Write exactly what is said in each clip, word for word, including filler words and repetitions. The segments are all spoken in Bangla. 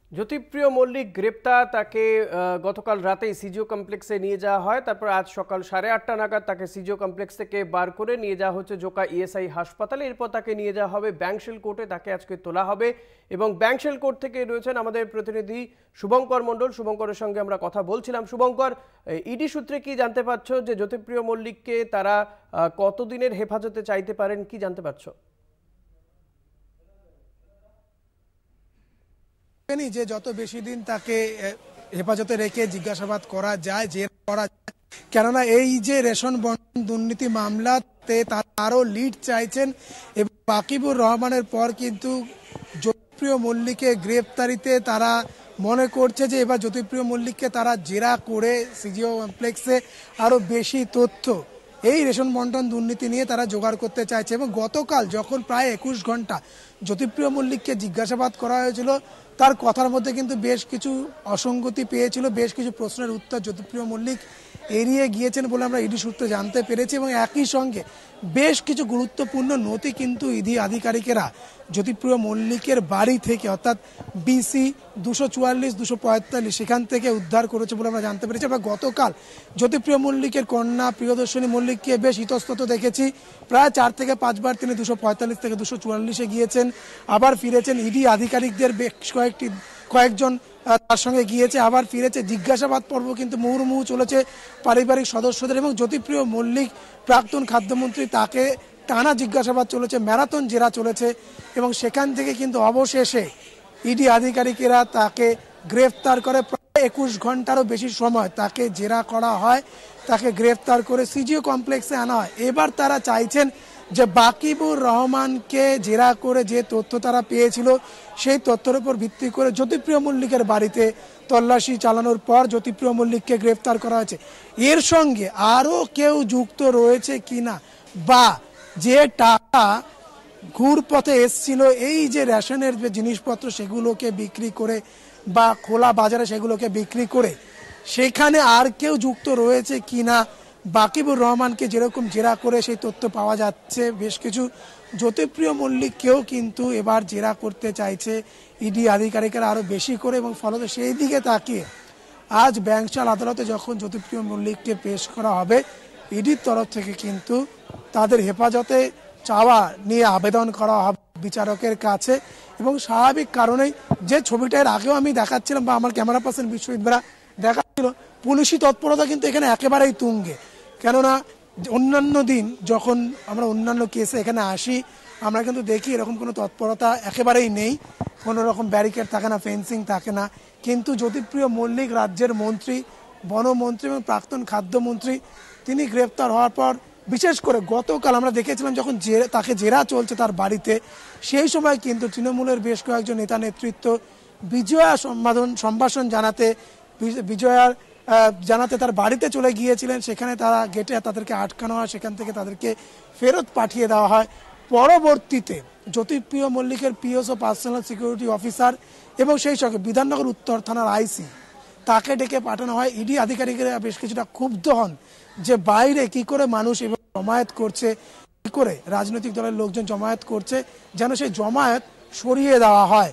জ্যোতিপ্রিয় মল্লিক গ্রেপ্তার। তাকে গতকাল রাতেই সিজিও কমপ্লেক্সে নিয়ে যাওয়া হয়। তারপর আজ সকাল সাড়ে আটটা নাগাদ তাকে সিজিও কমপ্লেক্স থেকে বার করে নিয়ে যাওয়া হচ্ছে জোকা ইএসআই হাসপাতালে। এরপর তাকে নিয়ে যাওয়া হবে ব্যাংকশেল কোর্টে। তাকে আজকে তোলা হবে এবং ব্যাংকশেল কোর্ট থেকে রয়েছেন আমাদের প্রতিনিধি শুভঙ্কর মণ্ডল। শুভঙ্করের সঙ্গে আমরা কথা বলছিলাম। শুভঙ্কর, ইডি সূত্রে কি জানতে পারছো যে জ্যোতিপ্রিয় মল্লিককে তারা কতদিনের হেফাজতে চাইতে পারেন, কি জানতে পারছো? যে যত বেশি দিন তাকে হেফাজতে রেখে জিজ্ঞাসাবাদ করা যায়, জেরা করা যায়, কেননা এই যে রেশন বন্টন দুর্নীতি মামলাতে তারও লিড চাইছেন এবং বাকিবুর রহমানের পর কিন্তু জ্যোতিপ্রিয় মল্লিকের গ্রেপ্তারিতে তারা মনে করছে যে এবার জ্যোতিপ্রিয় মল্লিককে তারা জেরা করে সিজিও কমপ্লেক্সে আরও বেশি তথ্য এই রেশন বন্টন দুর্নীতি নিয়ে তারা জোগাড় করতে চাইছে। এবং গতকাল যখন প্রায় একুশ ঘন্টা জ্যোতিপ্রিয় মল্লিককে জিজ্ঞাসাবাদ করা হয়েছিল, তার কথার মধ্যে কিন্তু বেশ কিছু অসঙ্গতি পেয়েছিল, বেশ কিছু প্রশ্নের উত্তর জ্যোতিপ্রিয় মল্লিক এড়িয়ে গিয়েছেন বলে আমরা ইডি সূত্রে জানতে পেরেছি। এবং একই সঙ্গে বেশ কিছু গুরুত্বপূর্ণ নথি কিন্তু ইডি আধিকারিকেরা জ্যোতিপ্রিয় মল্লিকের বাড়ি থেকে অর্থাৎ বিসি দুশো চুয়াল্লিশ দুশো পঁয়তাল্লিশ সেখান থেকে উদ্ধার করেছে বলে আমরা জানতে পেরেছি। আমরা গতকাল জ্যোতিপ্রিয় মল্লিকের কন্যা প্রিয়দর্শিনী মল্লিককে বেশ ইতস্তত দেখেছি। প্রায় চার থেকে পাঁচবার তিনি দুশো পঁয়তাল্লিশ থেকে দুশো চুয়াল্লিশে গিয়েছেন, আবার ফিরেছেন। ইডি আধিকারিকদের বেশ কয়েকটি কয়েকজন তার সঙ্গে গিয়েছে, আবার ফিরেছে। জিজ্ঞাসাবাদ পর্ব কিন্তু মুহুর্মুহু চলেছে পারিবারিক সদস্যদের এবং জ্যোতিপ্রিয় মল্লিক প্রাক্তন খাদ্যমন্ত্রী, তাকে টানা জিজ্ঞাসাবাদ চলেছে, ম্যারাথন জেরা চলেছে। এবং সেখান থেকে কিন্তু অবশেষে ইডি আধিকারিকেরা তাকে গ্রেফতার করে। প্রায় একুশ ঘন্টারও বেশি সময় তাকে জেরা করা হয়, তাকে গ্রেফতার করে সিজিও কমপ্লেক্সে আনা হয়। এবার তারা চাইছেন যে বাকিবুর রহমানকে জেরা করে যে তথ্য তারা পেয়েছিল সেই তথ্যের উপর ভিত্তি করে জ্যোতিপ্রিয় মল্লিকের বাড়িতে তল্লাশি চালানোর পর জ্যোতিপ্রিয় মল্লিককে গ্রেফতার করা হয়েছে। এর সঙ্গে আরও কেউ যুক্ত রয়েছে কিনা, বা যে টাকা ঘুরপথে এসছিল এই যে রেশনের যে জিনিসপত্র সেগুলোকে বিক্রি করে বা খোলা বাজারে সেগুলোকে বিক্রি করে, সেখানে আর কেউ যুক্ত রয়েছে কিনা, বাকিবুর রহমানকে যেরকম জেরা করে সেই তথ্য পাওয়া যাচ্ছে বেশ কিছু, জ্যোতিপ্রিয় মল্লিককেও কিন্তু এবার জেরা করতে চাইছে ইডি আধিকারিকেরা আরও বেশি করে। এবং ফলত সেই দিকে তাকিয়ে আজ ব্যাংকশাল আদালতে যখন জ্যোতিপ্রিয় মল্লিককে পেশ করা হবে, ইডির তরফ থেকে কিন্তু তাদের হেফাজতে চাওয়া নিয়ে আবেদন করা হবে বিচারকের কাছে। এবং স্বাভাবিক কারণেই যে ছবিটার আগেও আমি দেখাচ্ছিলাম বা আমার ক্যামেরা পার্সন বিশ্বজিৎরা দেখাচ্ছিল, পুলিশি তৎপরতা কিন্তু এখানে একেবারেই তুঙ্গে। কেননা অন্যান্য দিন যখন আমরা অন্যান্য কেসে এখানে আসি, আমরা কিন্তু দেখি এরকম কোনো তৎপরতা একেবারেই নেই, কোনো রকম ব্যারিকেড থাকে না, ফেন্সিং থাকে না। কিন্তু জ্যোতিপ্রিয় মল্লিক রাজ্যের মন্ত্রী, বনমন্ত্রী এবং প্রাক্তন খাদ্যমন্ত্রী, তিনি গ্রেপ্তার হওয়ার পর বিশেষ করে গতকাল আমরা দেখেছিলাম যখন তাকে জেরা চলছে তার বাড়িতে, সেই সময় কিন্তু তৃণমূলের বেশ কয়েকজন নেতা নেতৃত্ব বিজয়া সম্বোধন সম্ভাষণ জানাতে বিজয়ার জানাতে তার বাড়িতে চলে গিয়েছিলেন। সেখানে তারা গেটে তাদেরকে আটকানো হয়, সেখান থেকে তাদেরকে ফেরত পাঠিয়ে দেওয়া হয়। পরবর্তীতে জ্যোতিপ্রিয় মল্লিকের পিএসও পার্সোনাল সিকিউরিটি অফিসার এবং সেই সঙ্গে বিধাননগর উত্তর থানার আইসি তাকে ডেকে পাঠানো হয়। ইডি আধিকারিকেরা বেশ কিছুটা ক্ষুব্ধ হন যে বাইরে কি করে মানুষ এবার জমায়েত করছে, কি করে রাজনৈতিক দলের লোকজন জমায়েত করছে, যেন সেই জমায়েত সরিয়ে দেওয়া হয়।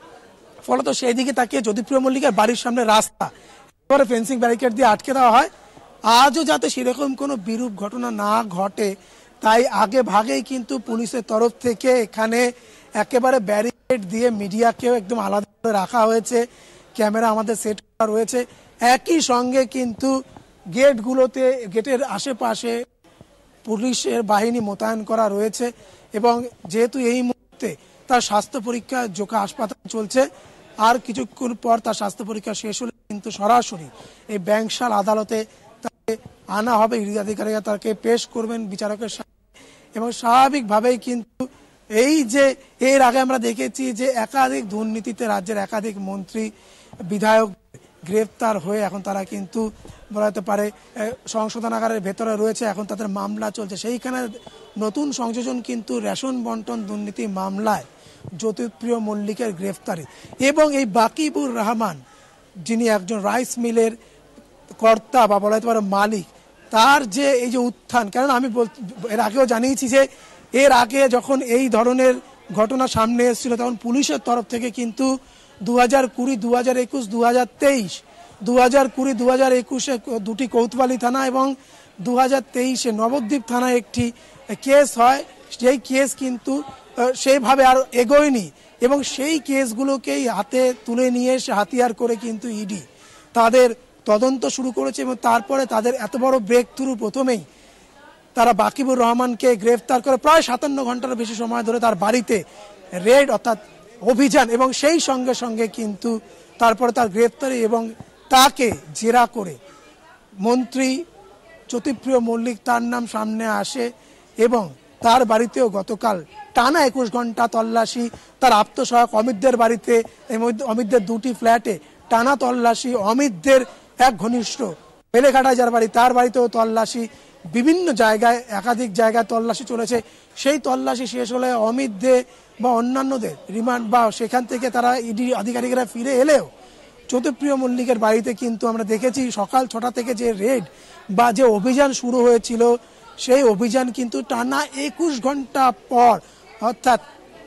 ফলত সেই দিকে তাকিয়ে জ্যোতিপ্রিয় মল্লিকের বাড়ির সামনে রাস্তা এবারে ফেন্সিং ব্যারিকেড দিয়ে আটকে দেওয়া হয়। আজও যাতে সেরকম কোনো বিরূপ ঘটনা না ঘটে, তাই আগে ভাগেই কিন্তু পুলিশের তরফ থেকে এখানে একেবারে ব্যারিকেড দিয়ে মিডিয়াকেও একদম আলাদা করে রাখা হয়েছে, ক্যামেরা আমাদের সেট করা রয়েছে। একই সঙ্গে কিন্তু গেটগুলোতে গেটের আশেপাশে পুলিশের বাহিনী মোতায়েন করা রয়েছে। এবং যেহেতু এই মুহূর্তে তার স্বাস্থ্য পরীক্ষা জোকা হাসপাতাল চলছে, আর কিছুক্ষণ পর তার স্বাস্থ্য পরীক্ষা শেষ হলে কিন্তু সরাসরি এই ব্যাংকশাল আদালতে তাকে আনা হবে। ইডি আধিকারিকরা তাকে পেশ করবেন বিচারকের সামনে। এবং স্বাভাবিকভাবেই কিন্তু এই যে এর আগে আমরা দেখেছি যে একাধিক দুর্নীতিতে রাজ্যের একাধিক মন্ত্রী বিধায়ক গ্রেপ্তার হয়ে এখন তারা কিন্তু বলা যেতে পারে সংশোধনাগারের ভেতরে রয়েছে, এখন তাদের মামলা চলছে। সেইখানে নতুন সংযোজন কিন্তু রেশন বন্টন দুর্নীতি মামলায় জ্যোতিপ্রিয় মল্লিকের গ্রেফতারি। এবং এই বাকিবুর রহমান, যিনি একজন রাইস মিলের কর্তা বা বলা যেতে পারে মালিক, তার যে এই যে উত্থান, কারণ আমি এর আগেও জানিয়েছি যে এর আগে যখন এই ধরনের ঘটনা সামনে এসেছিল তখন পুলিশের তরফ থেকে কিন্তু দু হাজার কুড়ি দু হাজার একুশ দু হাজার তেইশ দু হাজার কুড়ি দু হাজার একুশে দুটি কোতোয়ালি থানা এবং দু হাজার তেইশে নবদ্বীপ থানায় একটি কেস হয়। সেই কেস কিন্তু সেইভাবে আর এগোয়নি এবং সেই কেসগুলোকেই হাতে তুলে নিয়ে এসে হাতিয়ার করে কিন্তু ইডি তাদের তদন্ত শুরু করেছে এবং তারপরে তাদের এত বড় ব্রেক থ্রু প্রথমেই তারা বাকিবুর রহমানকে গ্রেফতার করে প্রায় সাতান্ন ঘন্টার বেশি সময় ধরে তার বাড়িতে রেড অর্থাৎ অভিযান এবং সেই সঙ্গে সঙ্গে কিন্তু তারপরে তার গ্রেফতারি এবং তাকে জেরা করে মন্ত্রী জ্যোতিপ্রিয় মল্লিক তার নাম সামনে আসে এবং তার বাড়িতেও গতকাল টানা একুশ ঘন্টা তল্লাশি, তার আত্মসহায়ক অমিতদের বাড়িতে অমিতদের দুটি ফ্ল্যাটে টানা তল্লাশি, অমিতদের এক ঘনিষ্ঠ বেলেঘাটা যার বাড়ি তার বাড়িতেও তল্লাশি, বিভিন্ন জায়গায় একাধিক জায়গায় তল্লাশি চলেছে। সেই তল্লাশি শেষ হলে অমিত দে বা অন্যান্যদের রিমান্ড বা সেখান থেকে তারা ইডি আধিকারিকরা ফিরে এলেও জ্যোতিপ্রিয় মল্লিকের বাড়িতে কিন্তু আমরা দেখেছি সকাল ছটা থেকে যে রেড বা যে অভিযান শুরু হয়েছিল সেই অভিযান কিন্তু টানা একুশ ঘন্টা পর অর্থাৎ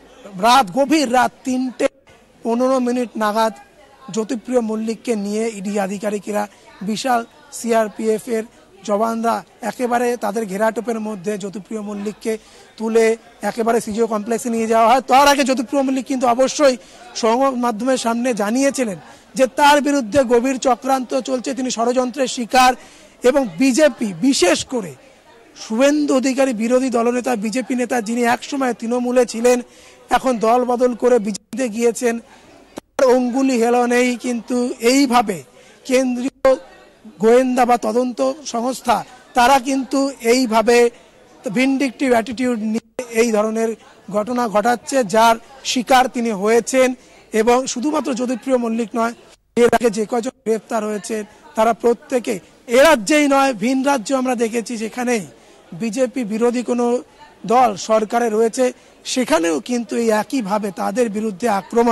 রাত গভীর রাত তিনটে পনেরো মিনিট নাগাদ জ্যোতিপ্রিয় মল্লিককে নিয়ে ইডি আধিকারিকেরা বিশাল সিআরপিএফ এর জওয়ানরা একেবারে তাদের ঘেরাটোপের মধ্যে জ্যোতিপ্রিয় মল্লিককে তুলে একেবারে সিজিও কমপ্লেক্সে নিয়ে যাওয়া হয়। তার আগে জ্যোতিপ্রিয় মল্লিক কিন্তু অবশ্যই সংবাদ মাধ্যমের সামনে জানিয়েছিলেন যে তার বিরুদ্ধে গভীর চক্রান্ত চলছে, তিনি ষড়যন্ত্রের শিকার এবং বিজেপি বিশেষ করে শুভেন্দু অধিকারী বিরোধী দলনেতা বিজেপি নেতা যিনি একসময় তৃণমূলে ছিলেন এখন দল বদল করে বিজেপিতে গিয়েছেন, তার অঙ্গুলি হেলনেই কিন্তু এইভাবে কেন্দ্রীয় গোয়েন্দা বা তদন্ত সংস্থা তারা কিন্তু এইভাবে ভিন্ডিকটিভ অ্যাটিটিউড নিয়ে এই ধরনের ঘটনা ঘটাচ্ছে যার শিকার তিনি হয়েছেন। এবং শুধুমাত্র জ্যোতিপ্রিয় মল্লিক নয়, এর আগে যে কজন গ্রেফতার হয়েছে তারা প্রত্যেকে এ রাজ্যেই নয় ভিন রাজ্য আমরা দেখেছি যেখানেই বিজেপি বিরোধী কোনো দল সরকারে রয়েছে সেখানেও কিন্তু এই একইভাবে তাদের বিরুদ্ধে আক্রমণ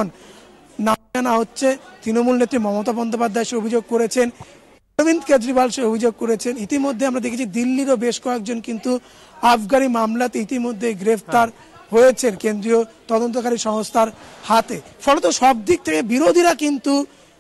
নামানো হচ্ছে। তৃণমূল নেত্রী মমতা বন্দ্যোপাধ্যায় সে অভিযোগ করেছেন, অরবিন্দ কেজরিওয়াল সে অভিযোগ করেছেন। ইতিমধ্যে আমরা দেখেছি দিল্লিরও বেশ কয়েকজন কিন্তু আফগানি মামলাতে ইতিমধ্যে গ্রেফতার হয়েছেন কেন্দ্রীয় তদন্তকারী সংস্থার হাতে। ফলত সব দিক থেকে বিরোধীরা কিন্তু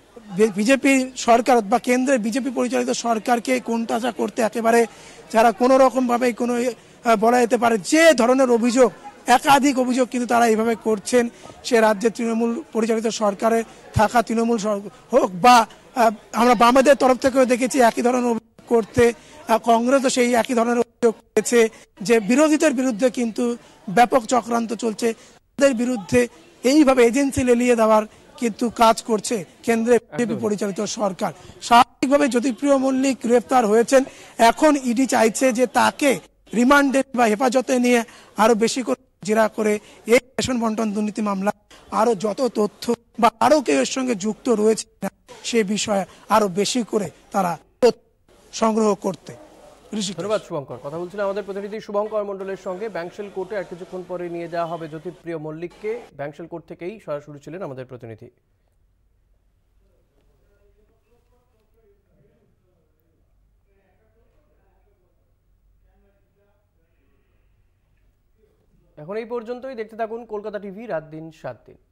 বিজেপি সরকার বা কেন্দ্রের বিজেপি পরিচালিত সরকারকে কোণঠাসা করতে একেবারে যারা কোনো রকম ভাবে কোনো বলা যেতে পারে যে ধরনের অভিযোগ একাধিক অভিযোগ কিন্তু তারা এইভাবে করছেন, সে রাজ্যে তৃণমূল পরিচালিত সরকারে থাকা তৃণমূল হোক বা আমরা বামেদের তরফ থেকেও দেখেছি একই ধরনের অভিযোগ করতে, কংগ্রেসও সেই একই ধরনের অভিযোগ করেছে যে বিরোধীদের বিরুদ্ধে কিন্তু ব্যাপক চক্রান্ত চলছে, তাদের বিরুদ্ধে এইভাবে এজেন্সি লেলিয়ে দেওয়ার কিন্তু কাজ করছে কেন্দ্রের বিজেপি পরিচালিত সরকার। স্বাভাবিকভাবে জ্যোতিপ্রিয় মল্লিক গ্রেফতার হয়েছেন, এখন ইডি চাইছে যে তাকে রিমান্ডে বা হেফাজতে নিয়ে আরো বেশি করে জেরা করে এই রেশন বন্টন দুর্নীতি মামলা আরো যত তথ্য বা আরো কেউ এর সঙ্গে যুক্ত রয়েছে সে বিষয়ে আরো বেশি করে তারা সংগ্রহ করতে। ধন্যবাদ শুভঙ্কর। কথা বলছিলেন আমাদের প্রতিনিধি শুভঙ্কর মণ্ডলের সঙ্গে। ব্যাংশেল কোর্টে আর কিছুক্ষণ পরে নিয়ে যাওয়া হবে জ্যোতিপ্রিয় মল্লিককে। ব্যাংশেল কোর্ট থেকেই সরাসরি ছিলেন আমাদের প্রতিনিধি। এখন এই পর্যন্তই। দেখতে থাকুন কলকাতা টিভি রাত দিন সাত দিন।